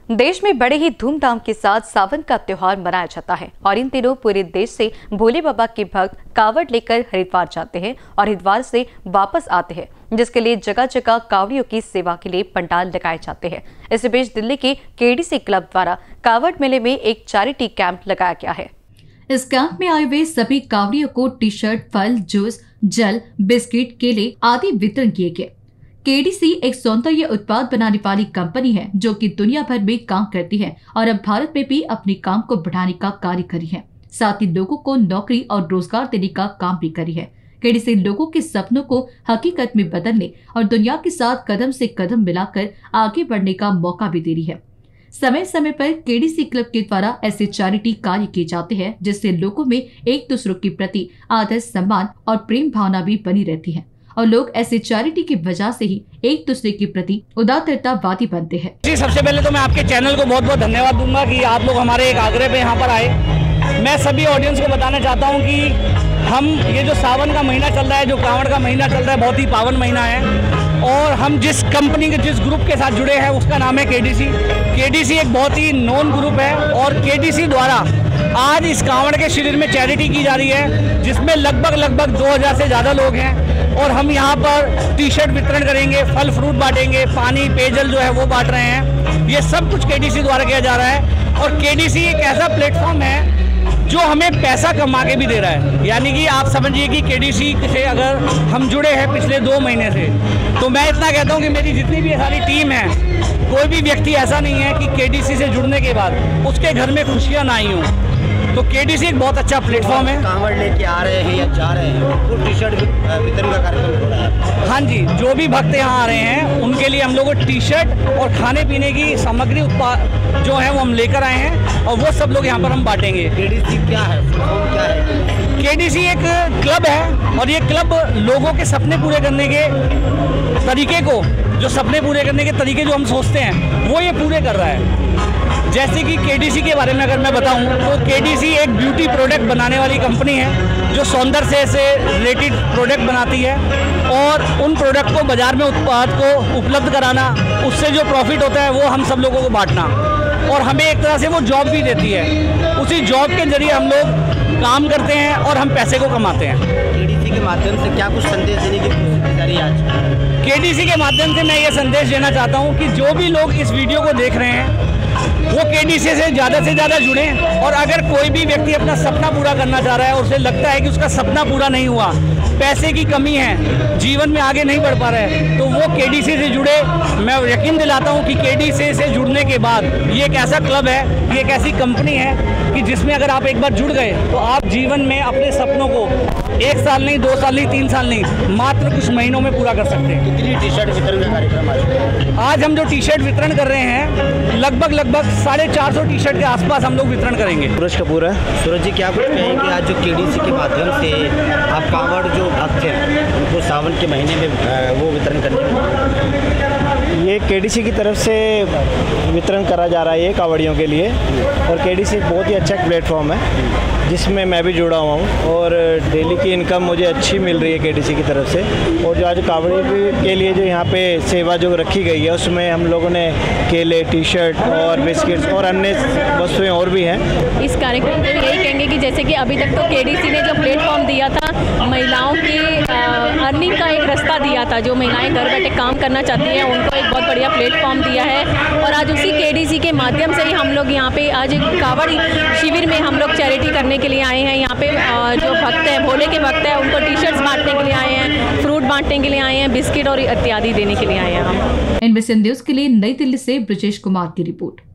देश में बड़े ही धूमधाम के साथ सावन का त्योहार मनाया जाता है और इन दिनों पूरे देश से भोले बाबा के भक्त कावड़ लेकर हरिद्वार जाते हैं और हरिद्वार से वापस आते हैं, जिसके लिए जगह जगह कावड़ियों की सेवा के लिए पंडाल लगाए जाते हैं। इस बीच दिल्ली के केडीसी क्लब द्वारा कावड़ मेले में एक चैरिटी कैंप लगाया गया है। इस कैंप में आए हुए सभी कावड़ियों को टी शर्ट, फल, जूस, जल, बिस्किट, केले आदि वितरण किए गए। केडीसी एक सौंदर्य उत्पाद बनाने वाली कंपनी है जो कि दुनिया भर में काम करती है और अब भारत में भी अपने काम को बढ़ाने का कार्य करी है। साथ ही लोगों को नौकरी और रोजगार देने का काम भी करी है। केडीसी लोगों के सपनों को हकीकत में बदलने और दुनिया के साथ कदम से कदम मिलाकर आगे बढ़ने का मौका भी दे रही है। समय समय पर केडीसी क्लब के द्वारा ऐसे चैरिटी कार्य किए जाते हैं जिससे लोगों में एक दूसरों के प्रति आदर, सम्मान और प्रेम भावना भी बनी रहती है और लोग ऐसे चैरिटी की वजह से ही एक दूसरे के प्रति उदारतावादी बनते हैं। जी, सबसे पहले तो मैं आपके चैनल को बहुत बहुत धन्यवाद दूंगा कि आप लोग हमारे एक आग्रह पे यहाँ पर आए। मैं सभी ऑडियंस को बताना चाहता हूँ कि हम ये जो सावन का महीना चल रहा है, जो कांवड़ का महीना चल रहा है, बहुत ही पावन महीना है और हम जिस कंपनी के जिस ग्रुप के साथ जुड़े हैं उसका नाम है केडीसी। केडीसी एक बहुत ही नोन ग्रुप है और केडीसी द्वारा आज इस कांवड़ के शिविर में चैरिटी की जा रही है जिसमें लगभग 2000 से ज़्यादा लोग हैं और हम यहाँ पर टी शर्ट वितरण करेंगे, फल फ्रूट बांटेंगे, पानी पेयजल जो है वो बांट रहे हैं। ये सब कुछ केडीसी द्वारा किया जा रहा है और केडीसी एक ऐसा प्लेटफॉर्म है जो हमें पैसा कमा के भी दे रहा है। यानी कि आप समझिए कि केडीसी से अगर हम जुड़े हैं पिछले 2 महीने से, तो मैं इतना कहता हूँ कि मेरी जितनी भी सारी टीम है, कोई भी व्यक्ति ऐसा नहीं है कि केडीसी से जुड़ने के बाद उसके घर में खुशियाँ ना आई हों। तो केडीसी एक बहुत अच्छा प्लेटफॉर्म है। कांवड़ लेके आ रहे हैं या जा रहे हैं तो टी शर्ट वितरण का कार्यक्रम हो रहा है। हाँ जी, जो भी भक्त यहाँ आ रहे हैं उनके लिए हम लोग टी शर्ट और खाने पीने की सामग्री जो है वो हम लेकर आए हैं और वो सब लोग यहाँ पर हम बांटेंगे। केडीसी क्या है, क्या है? केडीसी एक क्लब है और ये क्लब लोगों के सपने पूरे करने के तरीके को, जो सपने पूरे करने के तरीके जो हम सोचते हैं वो ये पूरे कर रहा है। जैसे कि केडीसी के बारे में अगर मैं बताऊं तो केडीसी एक ब्यूटी प्रोडक्ट बनाने वाली कंपनी है जो सौंदर्य से रिलेटेड प्रोडक्ट बनाती है और उन प्रोडक्ट को बाजार में उत्पाद को उपलब्ध कराना, उससे जो प्रॉफिट होता है वो हम सब लोगों को बांटना और हमें एक तरह से वो जॉब भी देती है। उसी जॉब के जरिए हम लोग काम करते हैं और हम पैसे को कमाते हैं। केडीसी के माध्यम से क्या कुछ संदेश देने की कोशिश करी आज? केडीसी के माध्यम से मैं ये संदेश देना चाहता हूँ कि जो भी लोग इस वीडियो को देख रहे हैं वो केडीसी से ज़्यादा जुड़ें और अगर कोई भी व्यक्ति अपना सपना पूरा करना चाह रहा है और उसे लगता है कि उसका सपना पूरा नहीं हुआ, पैसे की कमी है, जीवन में आगे नहीं बढ़ पा रहा है, तो वो केडीसी से जुड़े। मैं यकीन दिलाता हूँ कि केडीसी से जुड़ने के बाद ये एक ऐसा क्लब है, ये एक ऐसी कंपनी है कि जिसमें अगर आप एक बार जुड़ गए तो आप जीवन में अपने सपनों को 1 साल नहीं, 2 साल नहीं, 3 साल नहीं, मात्र कुछ महीनों में पूरा कर सकते हैं। कितनी टी शर्ट वितरण का कार्यक्रम आज हम जो टी शर्ट वितरण कर रहे हैं लगभग 450 टी शर्ट के आसपास हम लोग वितरण करेंगे। सूरज कपूर है। सूरज जी, क्या कुछ कहेंगे आज जो केडीसी के माध्यम से आप कांवड़ जो भक्त हैं उनको सावन के महीने में वो वितरण करने? ये केडीसी की तरफ से वितरण करा जा रहा है ये कांवड़ियों के लिए और केडीसी एक बहुत ही अच्छा प्लेटफॉर्म है जिसमें मैं भी जुड़ा हुआ हूँ और डेली की इनकम मुझे अच्छी मिल रही है केडीसी की तरफ से। और जो आज कांवड़ियों के लिए जो यहाँ पे सेवा जो रखी गई है उसमें हम लोगों ने केले, टी शर्ट और बिस्किट्स और अन्य वस्तुएं और भी हैं। इस कार्यक्रम को यही कहेंगे कि जैसे कि अभी तक तो केडीसी ने जो प्लेटफॉर्म दिया था, महिलाओं की अर्निंग का एक रास्ता दिया था, जो महिलाएं घर बैठे काम करना चाहती हैं उनको एक बहुत बढ़िया प्लेटफॉर्म दिया है और आज उसी केडीसी के माध्यम से ही हम लोग यहाँ पे आज कांवड़ शिविर में हम लोग चैरिटी करने के लिए आए हैं। यहाँ पे जो भक्त हैं, भोले के भक्त हैं, उनको टी शर्ट्स बांटने के लिए आए हैं, फ्रूट बांटने के लिए आए हैं, बिस्किट और इत्यादि देने के लिए आए हैं हम। NBC न्यूज़ के लिए नई दिल्ली से ब्रजेश कुमार की रिपोर्ट।